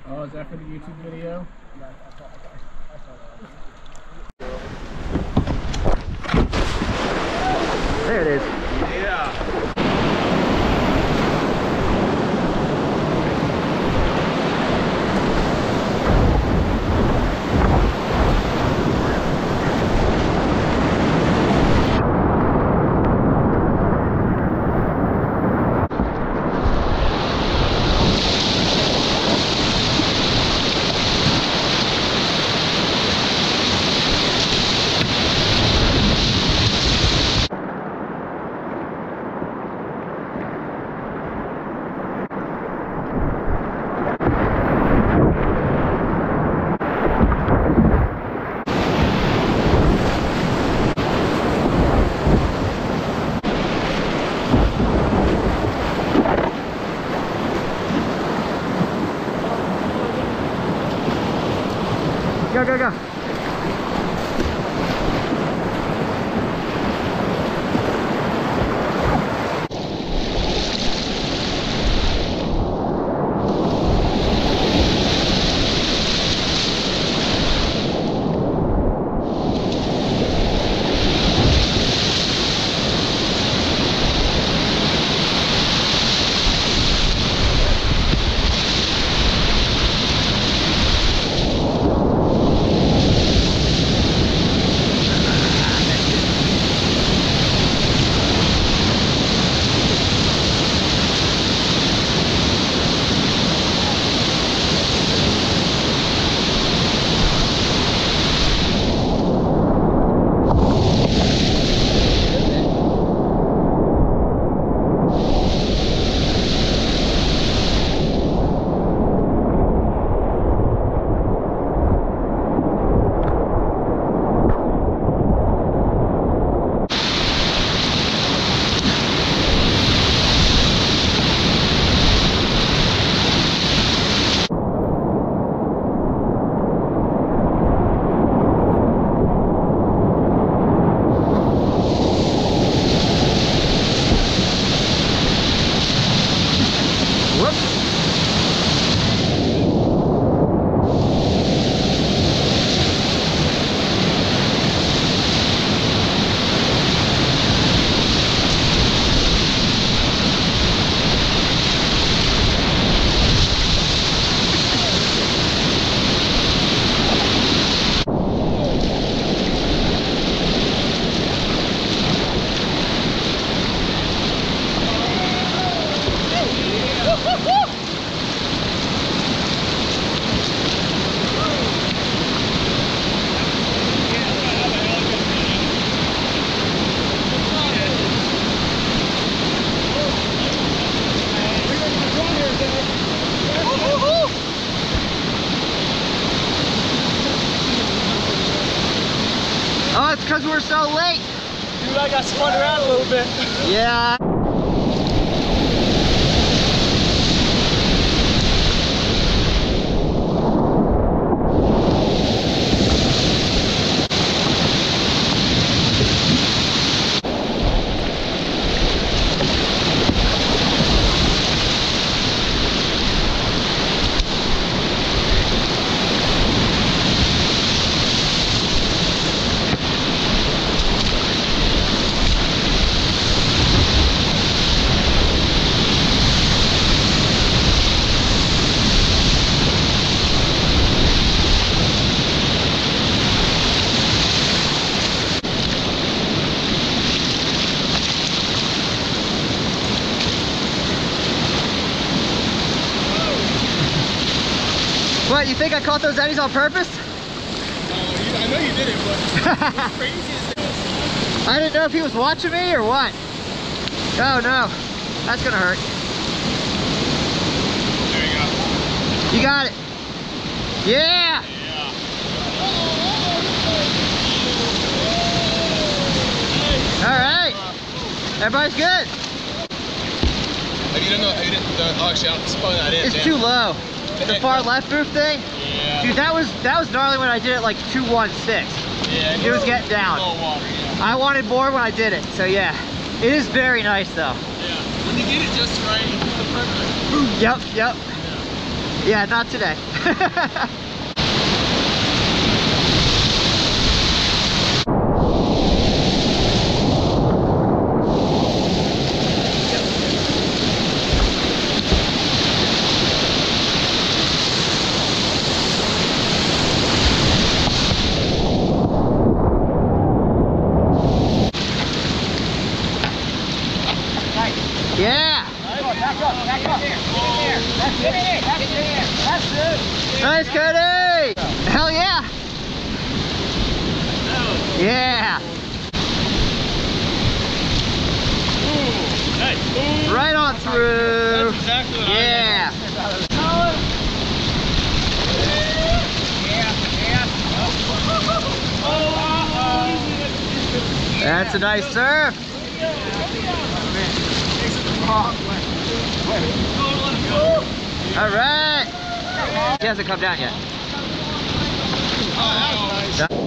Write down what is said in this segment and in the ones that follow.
Oh, is that for the YouTube video? There it is. Yeah. Go, go, go. Oh, it's because we're so late. Dude, I got spun around a little bit. Yeah. What, you think I caught those eddies on purpose? I know you did it, but crazy as this. I didn't know if he was watching me or what. Oh no, that's gonna hurt. There you go. You got it. Yeah! Alright. Everybody's good. You didn't actually I spun that in. It's too low. The far left boof thing? Yeah. Dude, that was gnarly when I did it like 216. Yeah. It was getting down. Low water, yeah. I wanted more when I did it, so yeah. It is very nice though. Yeah. When you get it just right, it's the perfect. Yep, yep. Yeah. Yeah, not today. Yeah! Back up. That's it. Nice, Cody! Hell yeah! Yeah! Ooh, nice. Ooh. Right on through. That's exactly what Yeah! That's a nice surf. All right. He hasn't come down yet. Oh, that was nice.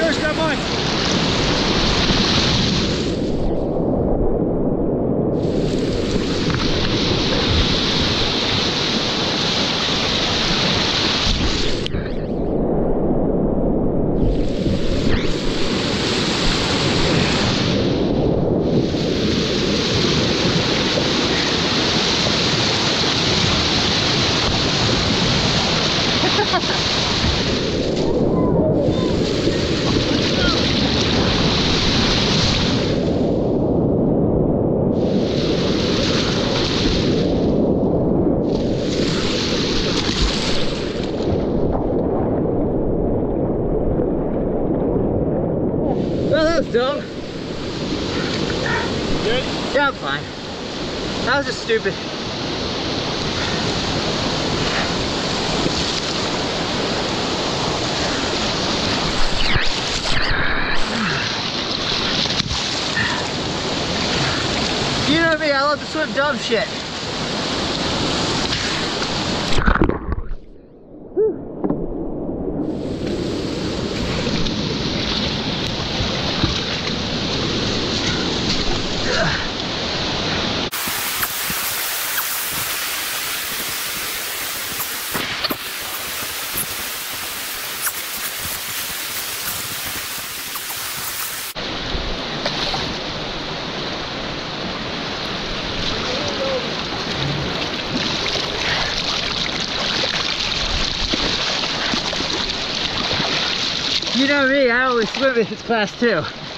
first, grab mine. Well, that was dumb. Good? Yeah, I'm fine. That was just stupid. You know me, I love to swim dumb shit. You know me, I always swim if it's class 2.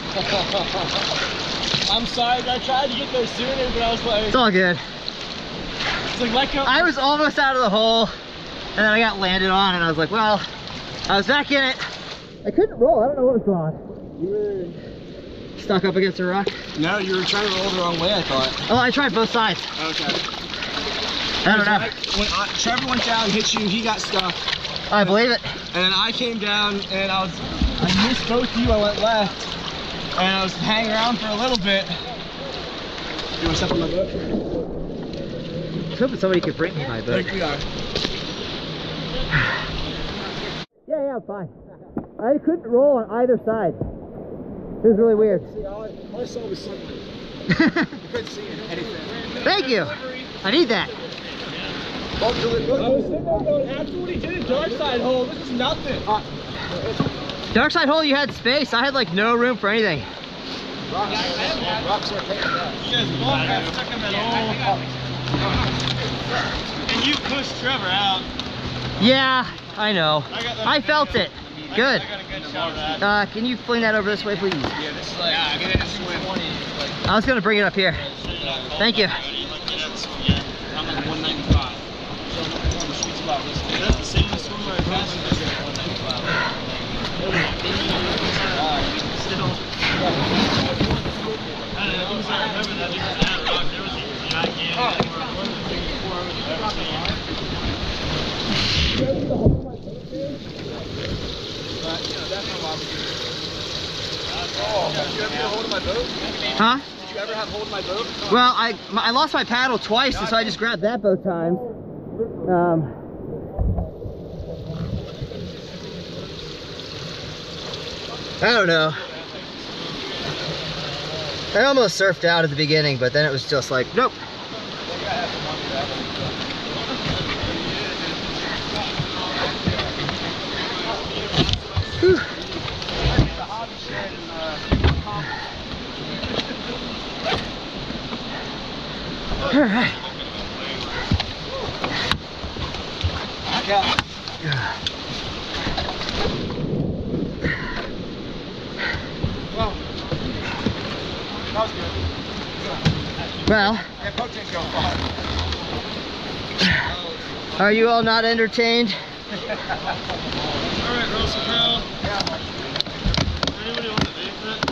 I'm sorry, I tried to get there sooner, but I was like... It's all good. It's like, let go. I was almost out of the hole, and then I got landed on, and I was like, well, I was back in it. I couldn't roll, I don't know what was going on. You were... Stuck up against a rock? No, you were trying to roll the wrong way, I thought. Oh, I tried both sides. Okay. I don't know. When Trevor went down and hit you, he got stuck. I believe it. And then I came down and I missed both of you, I went left. And I was hanging around for a little bit. You want to step on my boat? I was hoping somebody could bring me my boat. Like we are. Yeah, I'm fine. I couldn't roll on either side. It was really weird. See, all I saw was sunlight. You couldn't see anything. Thank you. I need that. I was sitting there going, after what he did at dark side hole, this is nothing. Dark side hole, you had space. I had like no room for anything. Rocks are taking that. You guys both got stuck in that hole. And you pushed Trevor out. Yeah, I know. I felt it. Good. I got a good shot of that. Can you fling that over this way, please? Yeah, this is like, yeah, get it swim. I was gonna bring it up here. Thank you. I'm like 195. So I'm on the sweet spot. That's the same as swim where I passed you. 195. Still. I remember that because that rock, there was a gigantic Did you ever get a hold of my boat? Huh? Did you ever have hold of my boat? Well, I lost my paddle twice, so I just grabbed that both times. I don't know. I almost surfed out at the beginning, but then it was just like, nope. Whew. All right. Yeah. Well, that was good. Well, Yeah, poke didn't go far. are you all not entertained? All right, Russell Crow. Yeah. Anybody want to vape that?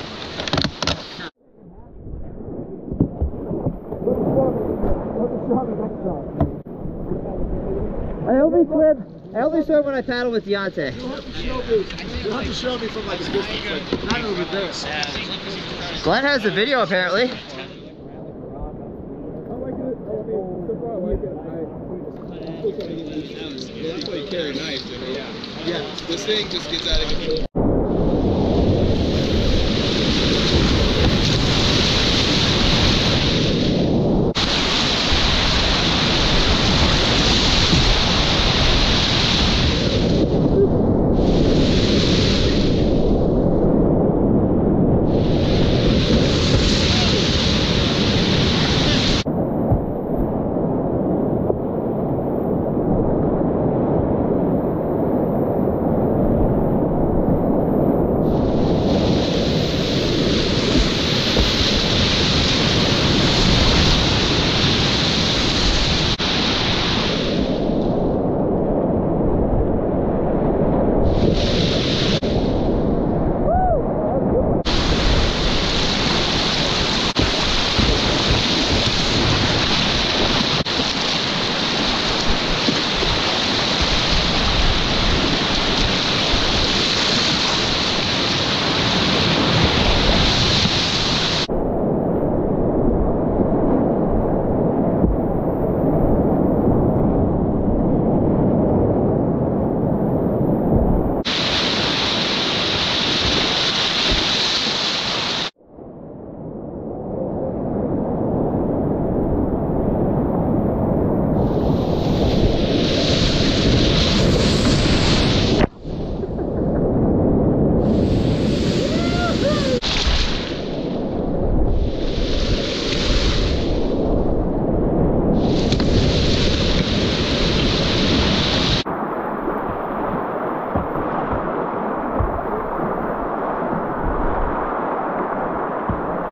I only swim when I paddle with Deontay. You'll have to show me from like a distance. Like, not over this. Glenn has the video apparently. I like it. I mean, so far I like it. I'm still trying to get used to it. That's why you carry a knife, you know? Yeah. This thing just gets out of control.